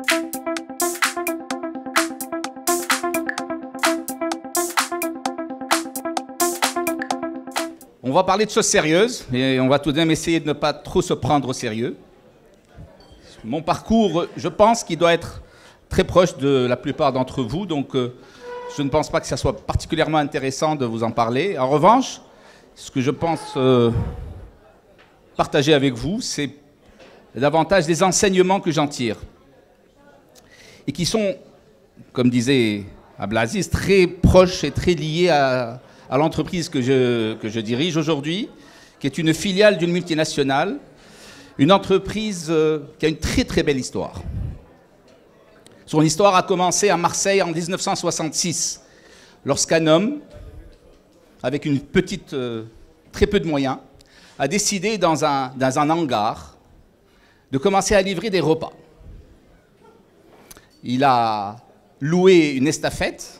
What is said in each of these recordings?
On va parler de choses sérieuses, et on va tout de même essayer de ne pas trop se prendre au sérieux. Mon parcours, je pense qu'il doit être très proche de la plupart d'entre vous, donc je ne pense pas que ça soit particulièrement intéressant de vous en parler. En revanche, ce que je pense partager avec vous, c'est davantage des enseignements que j'en tire, et qui sont, comme disait Abdelaziz, très proches et très liés à l'entreprise que je dirige aujourd'hui, qui est une filiale d'une multinationale, une entreprise qui a une très très belle histoire. Son histoire a commencé à Marseille en 1966, lorsqu'un homme, avec une petite, très peu de moyens, a décidé dans un hangar de commencer à livrer des repas. Il a loué une estafette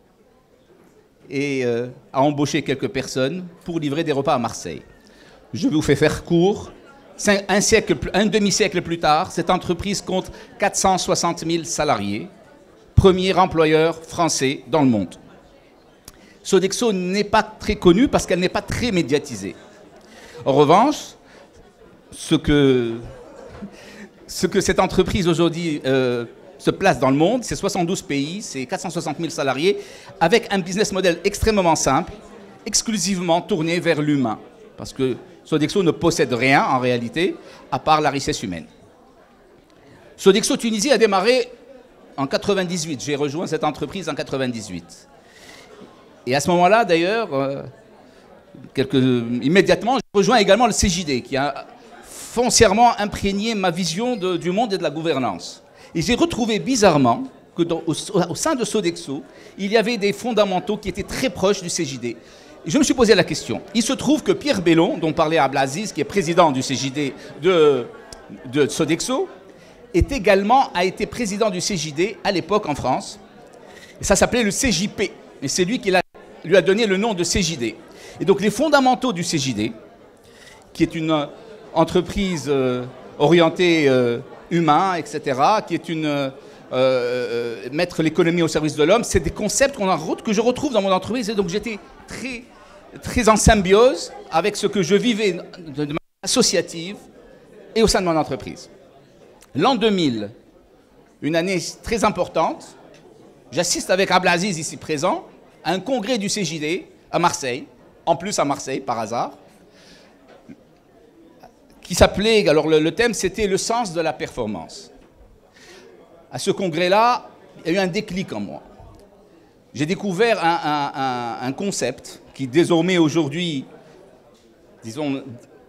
et a embauché quelques personnes pour livrer des repas à Marseille. Je vous fais faire court. Un demi-siècle plus tard, cette entreprise compte 460 000 salariés, premier employeur français dans le monde. Sodexo n'est pas très connue parce qu'elle n'est pas très médiatisée. En revanche, ce que cette entreprise aujourd'hui se place dans le monde, c'est 72 pays, c'est 460 000 salariés, avec un business model extrêmement simple, exclusivement tourné vers l'humain. Parce que Sodexo ne possède rien, en réalité, à part la richesse humaine. Sodexo Tunisie a démarré en 98. J'ai rejoint cette entreprise en 98. Et à ce moment-là, d'ailleurs, immédiatement, j'ai rejoint également le CJD, qui a foncièrement imprégné ma vision du monde et de la gouvernance. Et j'ai retrouvé bizarrement que au sein de Sodexo, il y avait des fondamentaux qui étaient très proches du CJD. Et je me suis posé la question. Il se trouve que Pierre Bellon, dont parlait Abdelaziz, qui est président du CJD de Sodexo, a été président du CJD à l'époque en France. Et ça s'appelait le CJP. Et c'est lui qui lui a donné le nom de CJD. Et donc les fondamentaux du CJD, qui est une entreprise orientée humain, etc., qui est mettre l'économie au service de l'homme, c'est des concepts que je retrouve dans mon entreprise. Et donc j'étais très, très en symbiose avec ce que je vivais de manière associative et au sein de mon entreprise. L'an 2000, une année très importante, j'assiste avec Abdelaziz ici présent à un congrès du CJD à Marseille, en plus à Marseille par hasard, qui s'appelait, alors le thème c'était le sens de la performance. À ce congrès-là, il y a eu un déclic en moi. J'ai découvert un concept qui désormais aujourd'hui, disons,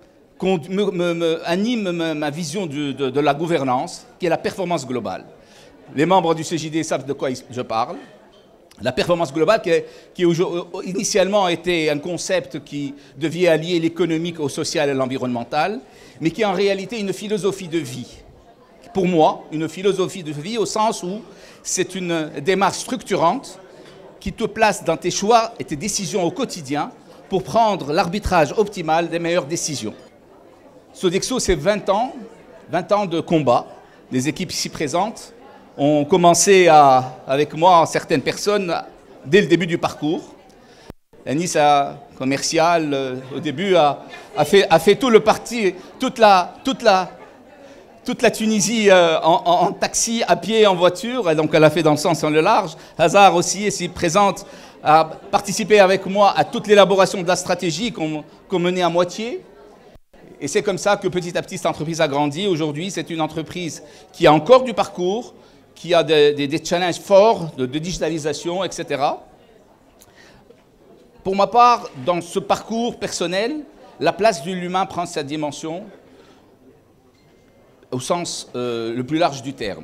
anime ma vision de la gouvernance, qui est la performance globale. Les membres du CJD savent de quoi je parle. La performance globale, qui initialement était un concept qui devait allier l'économique au social et l'environnemental, mais qui est en réalité une philosophie de vie. Pour moi, une philosophie de vie au sens où c'est une démarche structurante qui te place dans tes choix et tes décisions au quotidien pour prendre l'arbitrage optimal des meilleures décisions. Sodexo, c'est 20 ans de combat. Les équipes ici présentes ont commencé avec moi, certaines personnes, dès le début du parcours. Anis, commercial, au début, a fait tout le parti, toute la Tunisie en taxi, à pied, en voiture, et donc elle a fait dans le sens et le large. Hazar aussi, ici présente, a participé avec moi à toute l'élaboration de la stratégie qu'on menait à moitié. Et c'est comme ça que petit à petit cette entreprise a grandi. Aujourd'hui, c'est une entreprise qui a encore du parcours, qui a des challenges forts de digitalisation, etc. Pour ma part, dans ce parcours personnel, la place de l'humain prend sa dimension au sens le plus large du terme.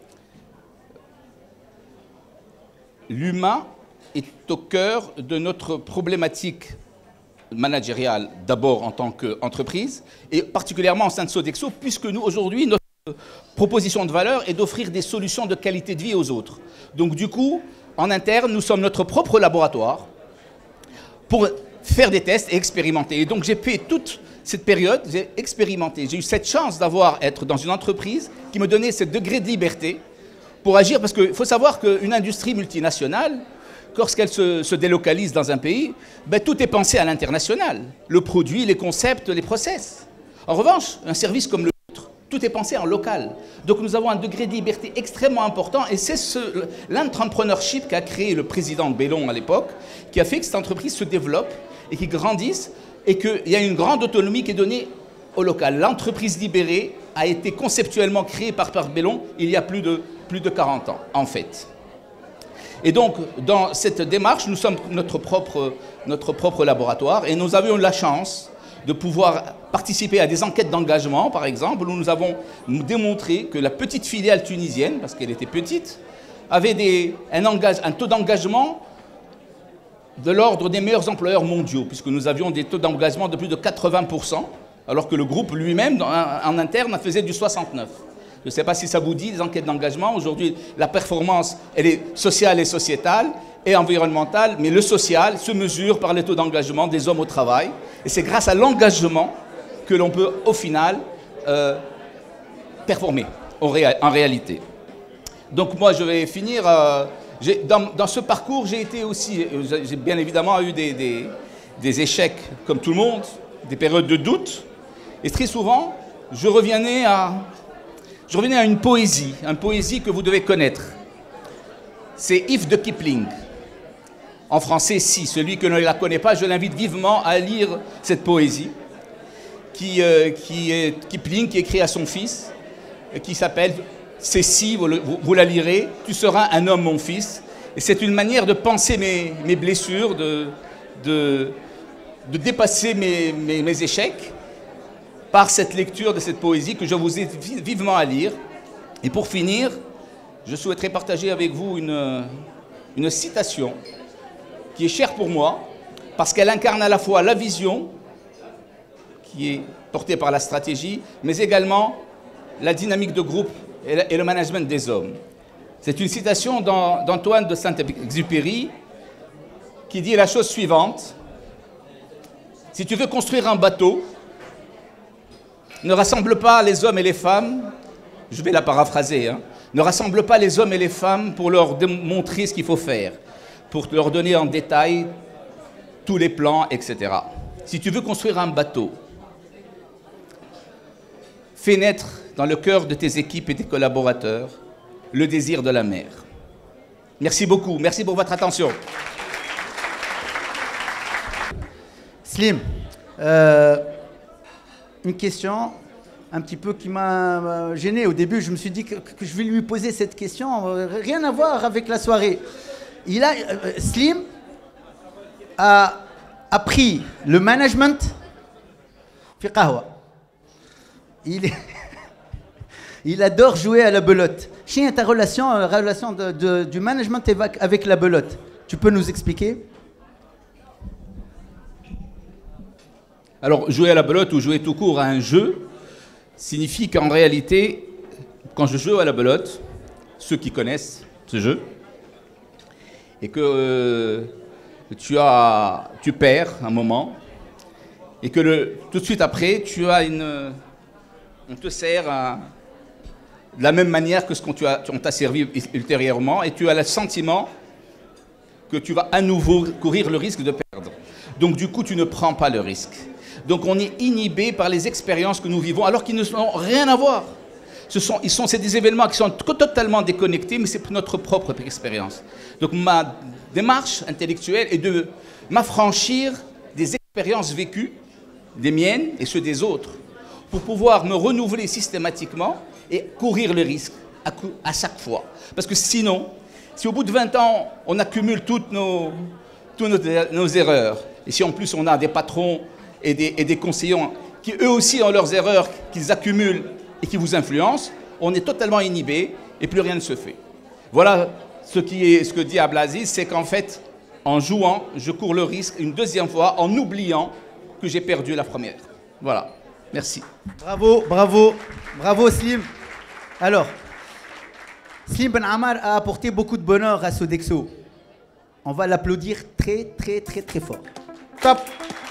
L'humain est au cœur de notre problématique managériale, d'abord en tant qu'entreprise, et particulièrement au sein de Sodexo, puisque nous, aujourd'hui, notre proposition de valeur est d'offrir des solutions de qualité de vie aux autres. Donc du coup, en interne, nous sommes notre propre laboratoire pour faire des tests et expérimenter. Et donc j'ai fait toute cette période, j'ai expérimenté. J'ai eu cette chance être dans une entreprise qui me donnait ce degré de liberté pour agir, parce qu'il faut savoir qu'une industrie multinationale, lorsqu'elle se délocalise dans un pays, ben, tout est pensé à l'international. Le produit, les concepts, les process. En revanche, un service comme le nôtre, tout est pensé en local. Donc nous avons un degré de liberté extrêmement important et c'est l'entrepreneurship qu'a créé le président de Bellon à l'époque, qui a fait que cette entreprise se développe et qui grandisse et qu'il y a une grande autonomie qui est donnée au local. L'entreprise libérée a été conceptuellement créée par Bellon il y a plus de 40 ans, en fait. Et donc, dans cette démarche, nous sommes notre propre laboratoire et nous avions la chance de pouvoir participer à des enquêtes d'engagement, par exemple, où nous avons démontré que la petite filiale tunisienne, parce qu'elle était petite, avait un taux d'engagement de l'ordre des meilleurs employeurs mondiaux, puisque nous avions des taux d'engagement de plus de 80%, alors que le groupe lui-même, en interne, faisait du 69%. Je ne sais pas si ça vous dit, les enquêtes d'engagement. Aujourd'hui, la performance, elle est sociale et sociétale et environnementale, mais le social se mesure par les taux d'engagement des hommes au travail. Et c'est grâce à l'engagement que l'on peut, au final, performer en réalité. Donc moi, je vais finir. Dans ce parcours, j'ai été aussi, j'ai bien évidemment eu des échecs comme tout le monde, des périodes de doute. Et très souvent, je revenais à une poésie que vous devez connaître. C'est If de Kipling. En français, si. Celui qui ne la connaît pas, je l'invite vivement à lire cette poésie qui est Kipling, qui écrit à son fils, qui s'appelle « C'est si, vous la lirez, tu seras un homme, mon fils ». Et c'est une manière de penser mes blessures, de dépasser mes échecs par cette lecture de cette poésie que je vous invite vivement à lire. Et pour finir, je souhaiterais partager avec vous une citation qui est chère pour moi, parce qu'elle incarne à la fois la vision, qui est portée par la stratégie, mais également la dynamique de groupe et le management des hommes. C'est une citation d'Antoine de Saint-Exupéry qui dit la chose suivante. Si tu veux construire un bateau, ne rassemble pas les hommes et les femmes, je vais la paraphraser, hein, ne rassemble pas les hommes et les femmes pour leur montrer ce qu'il faut faire, pour leur donner en détail tous les plans, etc. Si tu veux construire un bateau, fais naître dans le cœur de tes équipes et tes collaborateurs le désir de la mer. Merci beaucoup, merci pour votre attention. Slim, une question un petit peu qui m'a gêné. Au début, je me suis dit que je vais lui poser cette question, rien à voir avec la soirée. Slim a appris le management fi qahwa. Il adore jouer à la belote. Quelle est ta relation du management avec la belote? Tu peux nous expliquer? Alors, jouer à la belote ou jouer tout court à un jeu signifie qu'en réalité, quand je joue à la belote, ceux qui connaissent ce jeu, et que tu perds un moment, et que tout de suite après, on te sert de la même manière que ce qu'on t'a servi ultérieurement, et tu as le sentiment que tu vas à nouveau courir le risque de perdre. Donc du coup, tu ne prends pas le risque. Donc on est inhibé par les expériences que nous vivons, alors qu'ils n'ont rien à voir. C'est des événements qui sont totalement déconnectés, mais c'est notre propre expérience. Donc ma démarche intellectuelle est de m'affranchir des expériences vécues, des miennes et ceux des autres, pour pouvoir me renouveler systématiquement et courir le risque à chaque fois. Parce que sinon, si au bout de 20 ans, on accumule toutes nos erreurs, et si en plus on a des patrons et des conseillers qui eux aussi ont leurs erreurs, qu'ils accumulent et qui vous influencent, on est totalement inhibé et plus rien ne se fait. Voilà ce que dit Abdelaziz, c'est qu'en fait, en jouant, je cours le risque une deuxième fois en oubliant que j'ai perdu la première. Voilà, merci. Bravo, bravo, bravo Slim. Alors, Slim Ben Ammar a apporté beaucoup de bonheur à Sodexo. On va l'applaudir très, très, très, très fort. Top.